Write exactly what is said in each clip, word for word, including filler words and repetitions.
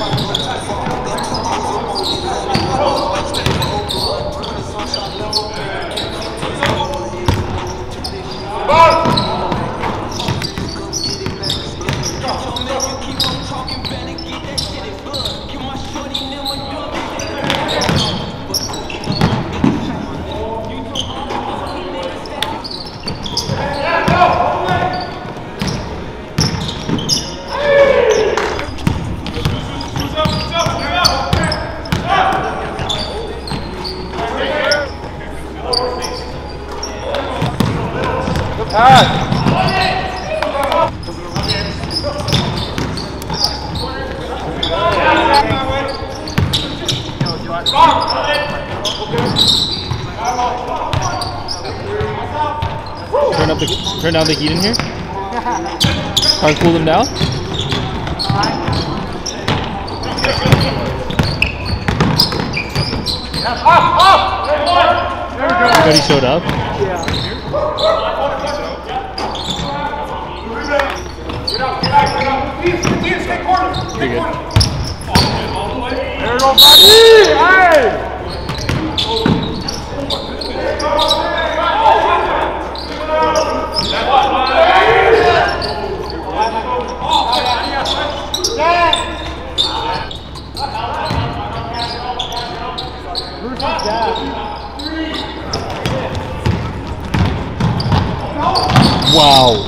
Turn up the turn down the heat in here. Try and cool them down. Everybody showed up. Yeah. Pretty good. There we go, buddy! Hey! Wow.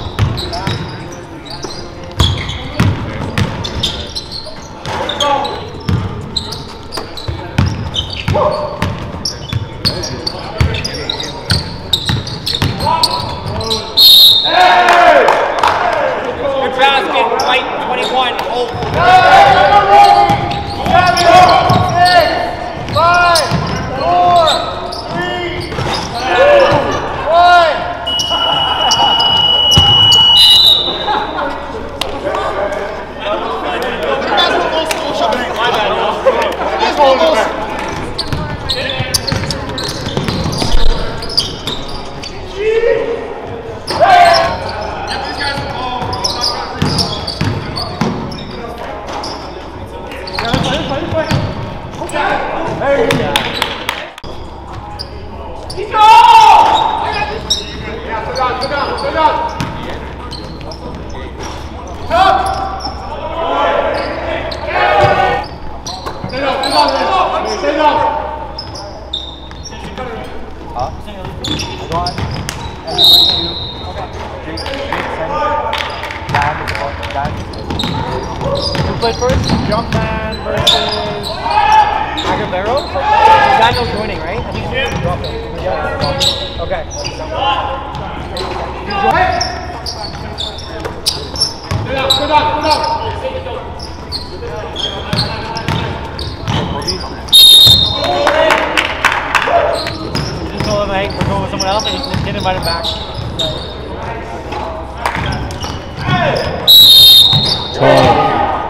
Played first, Jumpman versus Agavero. Daniel's winning, right? I think he's dropping. Yeah. Okay. Sit down, sit down, sit down. You just told him, hey, we're going with someone else, and you didn't invite him back. twelve.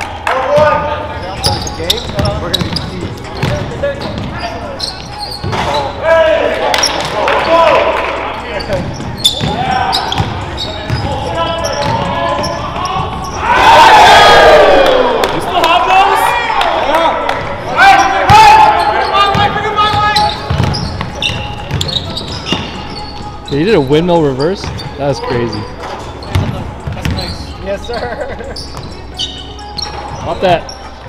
He did a windmill reverse? That was crazy. That's nice. Yes, sir. Pop that.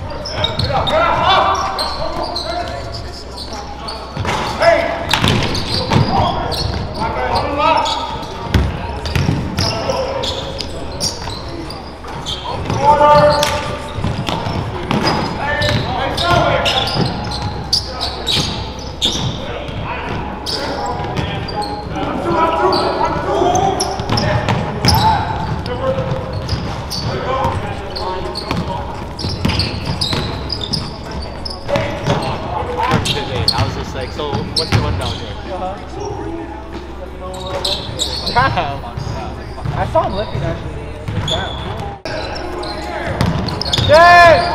Like, so what's the rundown here? Uh-huh. Damn. I saw him lifting actually. Damn. Dang!